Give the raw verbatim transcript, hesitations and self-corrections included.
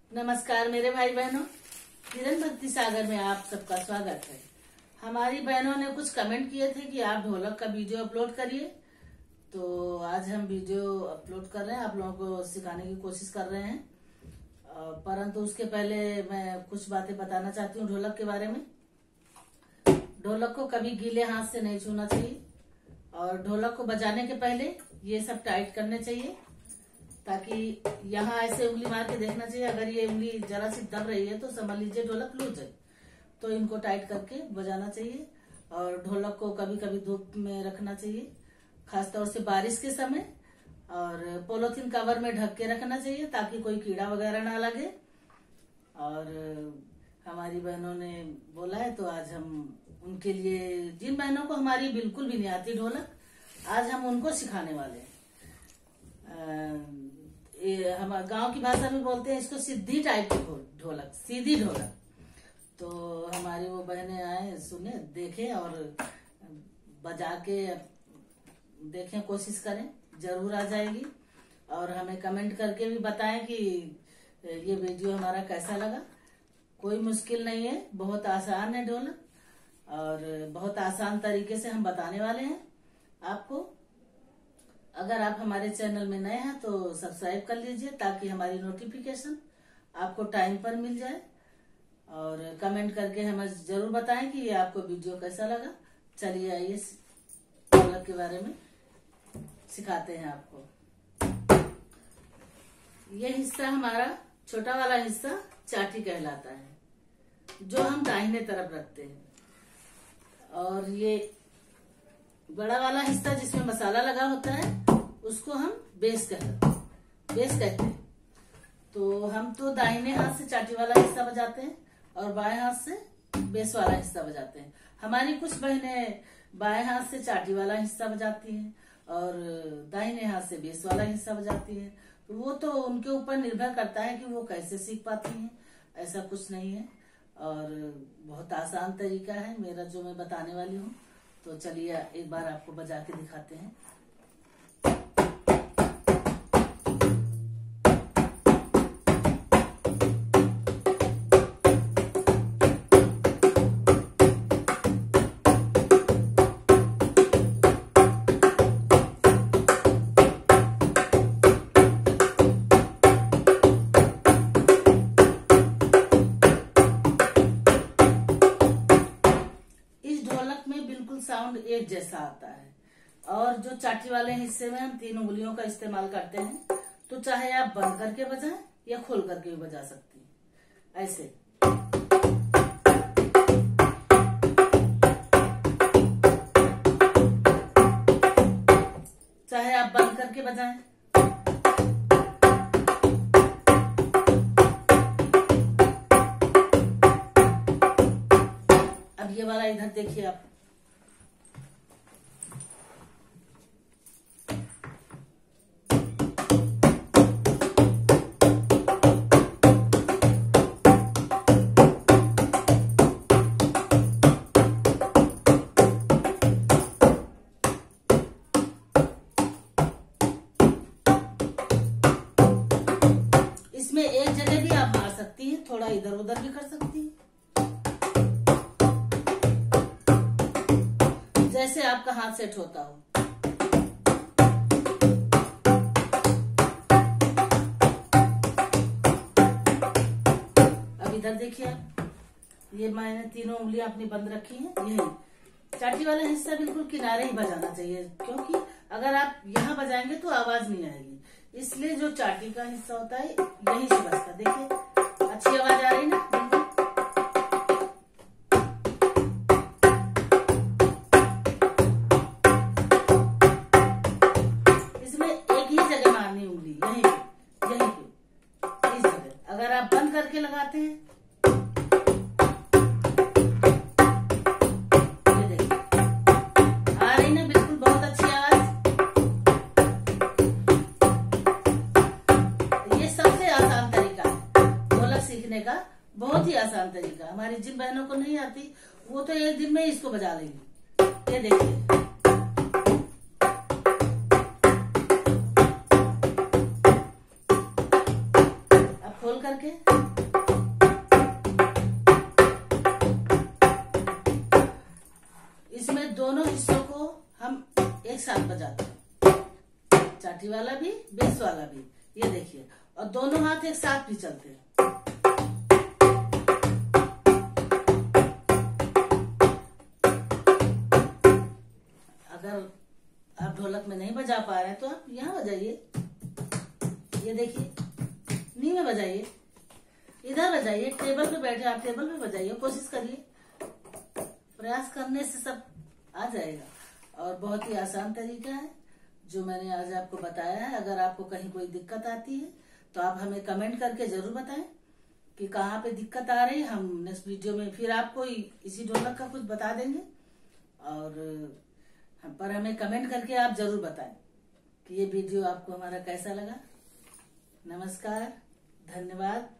नमस्कार मेरे भाई बहनों, किरण भक्ति सागर में आप सबका स्वागत है। हमारी बहनों ने कुछ कमेंट किए थे कि आप ढोलक का वीडियो अपलोड करिए, तो आज हम वीडियो अपलोड कर रहे हैं, आप लोगों को सिखाने की कोशिश कर रहे हैं। परंतु उसके पहले मैं कुछ बातें बताना चाहती हूँ ढोलक के बारे में। ढोलक को कभी गीले हाथ से नहीं छूना चाहिए और ढोलक को बजाने के पहले ये सब टाइट करने चाहिए, ताकि यहाँ ऐसे उंगली मार के देखना चाहिए। अगर ये उंगली जरा सी दब रही है तो समझ लीजिए ढोलक लूज है, तो इनको टाइट करके बजाना चाहिए। और ढोलक को कभी कभी धूप में रखना चाहिए, खासतौर से बारिश के समय, और पॉलीथीन कवर में ढक के रखना चाहिए ताकि कोई कीड़ा वगैरह ना लगे। और हमारी बहनों ने बोला है तो आज हम उनके लिए, जिन बहनों को हमारी बिल्कुल भी नहीं आती ढोलक, आज हम उनको सिखाने वाले हैं। हम गांव की भाषा में बोलते हैं इसको सीधी टाइप की ढोलक, सीधी ढोलक। तो हमारी वो बहनें आए, सुने, देखें और बजा के देखें, कोशिश करें, जरूर आ जाएगी। और हमें कमेंट करके भी बताएं कि ये वीडियो हमारा कैसा लगा। कोई मुश्किल नहीं है, बहुत आसान है ढोलक, और बहुत आसान तरीके से हम बताने वाले हैं आपको। अगर आप हमारे चैनल में नए हैं तो सब्सक्राइब कर लीजिए ताकि हमारी नोटिफिकेशन आपको टाइम पर मिल जाए। और कमेंट करके हमें जरूर बताएं कि ये आपको वीडियो कैसा लगा। चलिए आइए ढोलक के बारे में सिखाते हैं आपको। ये हिस्सा हमारा छोटा वाला हिस्सा चाटी कहलाता है, जो हम दाहिने तरफ रखते हैं। और ये बड़ा वाला हिस्सा जिसमें मसाला लगा होता है उसको हम बेस कहते हैं बेस कहते हैं। तो हम तो दाहिने हाथ से चाटी वाला हिस्सा बजाते हैं और बाएं हाथ से बेस वाला हिस्सा बजाते हैं। हमारी कुछ बहनें बाएं हाथ से चाटी वाला हिस्सा बजाती हैं और दाहिने हाथ से बेस वाला हिस्सा बजाती हैं। तो वो तो उनके ऊपर निर्भर करता है कि वो कैसे सीख पाती हैं। ऐसा कुछ नहीं है और बहुत आसान तरीका है मेरा जो मैं बताने वाली हूँ। तो चलिए एक बार आपको बजा के दिखाते हैं। साउंड एक जैसा आता है। और जो चाटी वाले हिस्से में हम तीन उंगलियों का इस्तेमाल करते हैं, तो चाहे आप बंद करके बजाएं या खोल करके भी बजा सकती हैं। ऐसे चाहे आप बंद करके बजाएं, अब ये वाला इधर देखिए आप। इसमें एक जगह भी आप मार सकती हैं, थोड़ा इधर उधर भी कर सकती हैं, जैसे आपका हाथ सेट होता हो। अब इधर देखिए आप, ये मैंने तीनों उंगलियां अपनी बंद रखी हैं। यही चाटी वाला हिस्सा बिल्कुल किनारे ही बजाना चाहिए, क्योंकि अगर आप यहाँ बजाएंगे तो आवाज नहीं आएगी। इसलिए जो चाटी का हिस्सा होता है यही से बजता। देखिए अच्छी आवाज आ रही ना बिल्कुल। इसमें एक ही जगह मारनी उंगली, यहीं पे, यहीं पे, इस जगह। अगर आप बंद करके लगाते हैं, ये देखिए आ रही ना बिल्कुल, बहुत अच्छी आवाज। का बहुत ही आसान तरीका। हमारी जिन बहनों को नहीं आती वो तो एक दिन में इसको बजा लेंगी। ये देखिए अब खोल करके इसमें दोनों हिस्सों को हम एक साथ बजाते हैं, चाटी वाला भी बेस वाला भी। ये देखिए, और दोनों हाथ एक साथ भी चलते हैं। अगर आप ढोलक में नहीं बजा पा रहे हैं तो आप यहाँ बजाइए। ये देखिए, नी में बजाइए, इधर बजाइए, टेबल पे बैठे आप टेबल पे बजाइए, कोशिश करिए। प्रयास करने से सब आ जाएगा। और बहुत ही आसान तरीका है जो मैंने आज आपको बताया है। अगर आपको कहीं कोई दिक्कत आती है तो आप हमें कमेंट करके जरूर बताएं कि कहाँ पे दिक्कत आ रही है। हम नेक्स्ट वीडियो में फिर आपको इसी ढोलक का कुछ बता देंगे। और पर हमें कमेंट करके आप जरूर बताएं कि ये वीडियो आपको हमारा कैसा लगा। नमस्कार, धन्यवाद।